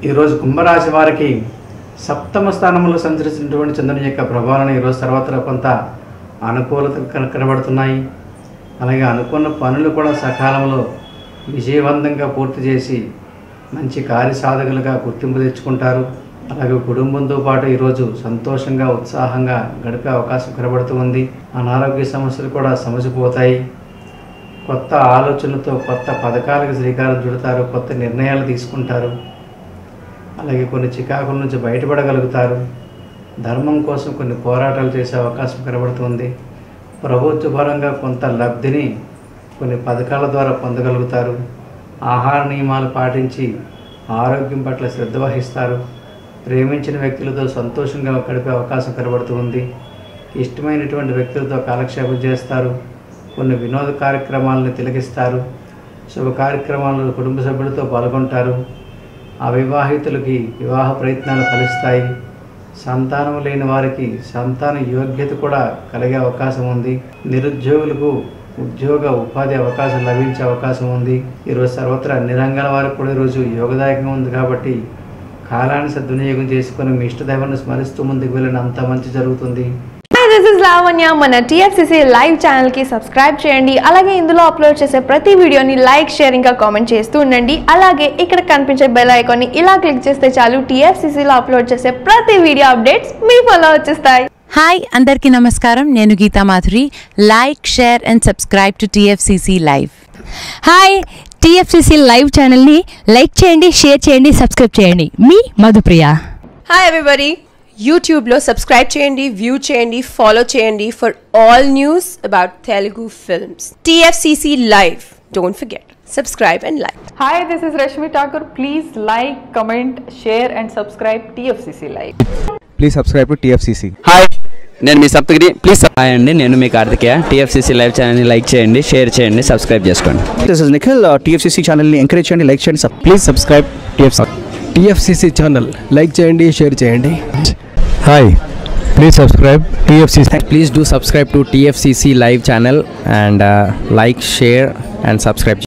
ఈరోజు కుంభరాశి వారికి సప్తమ స్థానంలో సంచరిస్తున్నటువంటి చంద్రుని యొక్క ప్రభావాలను ఈరోజు సర్వత్రా కొంత అనుకూలత కనబడుతున్నాయి. అలాగే అనుకున్న పనులు కూడా సకాలంలో విజయవంతంగా పూర్తి చేసి మంచి కార్యసాధకులుగా గుర్తింపు తెచ్చుకుంటారు. అలాగే కుటుంబంతో పాటు ఈరోజు సంతోషంగా ఉత్సాహంగా గడిపే అవకాశం కనబడుతూ ఉంది. అనారోగ్య సమస్యలు కూడా సమసిపోతాయి. కొత్త ఆలోచనలతో కొత్త పథకాలకు శ్రీకారం చుడతారు. కొత్త నిర్ణయాలు తీసుకుంటారు. అలాగే కొన్ని చికాకుల నుంచి బయటపడగలుగుతారు. ధర్మం కోసం కొన్ని పోరాటాలు చేసే అవకాశం కనబడుతుంది. ప్రభుత్వ పరంగా కొంత లబ్ధిని కొన్ని పథకాల ద్వారా పొందగలుగుతారు. ఆహార నియమాలు పాటించి ఆరోగ్యం పట్ల శ్రద్ధ వహిస్తారు. ప్రేమించిన వ్యక్తులతో సంతోషంగా గడిపే అవకాశం కనబడుతుంది. ఇష్టమైనటువంటి వ్యక్తులతో కాలక్షేపం చేస్తారు. కొన్ని వినోద కార్యక్రమాలను తిలకిస్తారు. శుభ కార్యక్రమాలను కుటుంబ సభ్యులతో పాల్గొంటారు. అవివాహితులకి వివాహ ప్రయత్నాలు ఫలిస్తాయి. సంతానం లేని వారికి సంతాన యోగ్యత కూడా కలిగే అవకాశం ఉంది. నిరుద్యోగులకు ఉద్యోగ ఉపాధి అవకాశం లభించే అవకాశం ఉంది. ఈరోజు సర్వత్రా అన్ని రంగాల వారికి కూడా ఈరోజు యోగదాయకంగా ఉంది. కాబట్టి కాలాన్ని సద్వినియోగం చేసుకొని మీ ఇష్టదైవాన్ని స్మరిస్తూ ముందుకు వెళ్ళిన అంత మంచి జరుగుతుంది. This is Lavanya. మన TFCC లైవ్ ఛానల్కి సబ్స్క్రైబ్ చేయండి. అలాగే ఇందులో అప్లోడ్ చేసే ప్రతి వీడియోని లైక్, షేర్ ఇంకా కామెంట్ చేస్తూ ఉండండి. అలాగే ఇక్కడ కనిపించే బెల్ ఐకాన్ని ఇలా క్లిక్ చేస్తే చాలు TFCCలో అప్లోడ్ చేసే ప్రతి వీడియో అప్డేట్స్ మీ ఫోన్లో వచ్చేస్తాయి. హాయ్ అందరికీ నమస్కారం. నేను Geetha Madhuri. Like, share and subscribe to TFCC live. Hi, TFCC live ఛానల్ని లైక్ చేయండి, షేర్ చేయండి, సబ్స్క్రైబ్ చేయండి. మీ మధుప్రియ. హాయ్ ఎవ్రీబడి, యూట్యూబ్లో సబ్స్క్రైబ్ చేయండి, వ్యూ చేయండి, ఫాలో చేయండి for all news about Telugu films. TFCC live, don't forget, subscribe and like. Hi, this is Rashmi Thakur. Please like, comment, share and subscribe TFCC Live. Please subscribe to TFCC. Hi, నేను మీ Saptagiri. Please hi అండి, నేను మీ Karthikeya. TFCC live ఛానల్ని like చేయండి, share చేయండి, subscribe చేసుకోండి. This is Nikhil. TFCC ఛానల్ని ఎంకరేజ్ చేయండి, లైక్ చేయండి. Please subscribe TFCC channel. Like చేయండి, షేర్ చేయండి. Hi, please subscribe TFCC. Please do subscribe to TFCC live channel and like, share and subscribe.